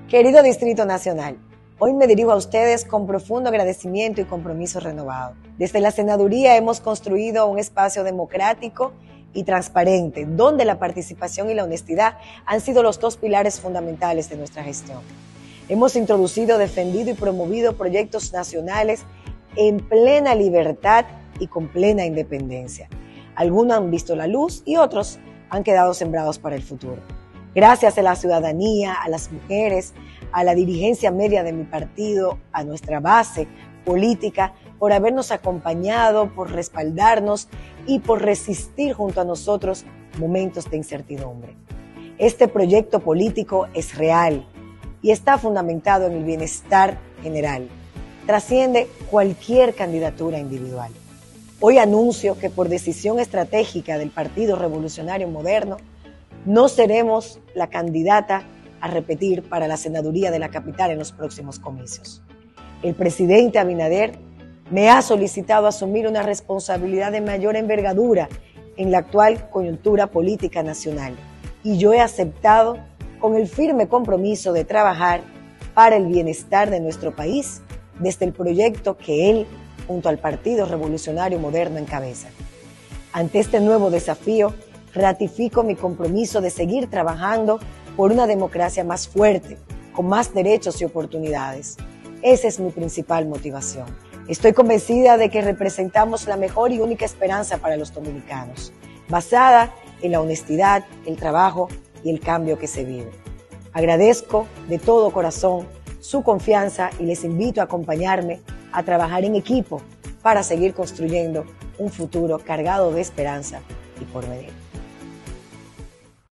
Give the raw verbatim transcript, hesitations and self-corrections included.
Querido Distrito Nacional, hoy me dirijo a ustedes con profundo agradecimiento y compromiso renovado. Desde la Senaduría hemos construido un espacio democrático y transparente, donde la participación y la honestidad han sido los dos pilares fundamentales de nuestra gestión. Hemos introducido, defendido y promovido proyectos nacionales en plena libertad y con plena independencia. Algunos han visto la luz y otros han quedado sembrados para el futuro. Gracias a la ciudadanía, a las mujeres, a la dirigencia media de mi partido, a nuestra base política, por habernos acompañado, por respaldarnos y por resistir junto a nosotros momentos de incertidumbre. Este proyecto político es real y está fundamentado en el bienestar general. Trasciende cualquier candidatura individual. Hoy anuncio que por decisión estratégica del Partido Revolucionario Moderno, no seremos la candidata a repetir para la senaduría de la capital en los próximos comicios. El presidente Abinader me ha solicitado asumir una responsabilidad de mayor envergadura en la actual coyuntura política nacional y yo he aceptado con el firme compromiso de trabajar para el bienestar de nuestro país desde el proyecto que él, junto al Partido Revolucionario Moderno, encabeza. Ante este nuevo desafío, ratifico mi compromiso de seguir trabajando por una democracia más fuerte, con más derechos y oportunidades. Esa es mi principal motivación. Estoy convencida de que representamos la mejor y única esperanza para los dominicanos, basada en la honestidad, el trabajo y el cambio que se vive. Agradezco de todo corazón su confianza y les invito a acompañarme a trabajar en equipo para seguir construyendo un futuro cargado de esperanza y porvenir.